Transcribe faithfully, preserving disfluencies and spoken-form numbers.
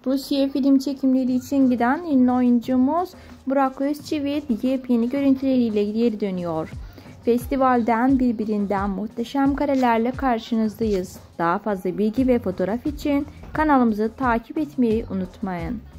Rusya film çekimleri için giden ünlü oyuncumuz Burak Özçivit yepyeni görüntüleriyle geri dönüyor. Festivalden birbirinden muhteşem karelerle karşınızdayız. Daha fazla bilgi ve fotoğraf için kanalımızı takip etmeyi unutmayın.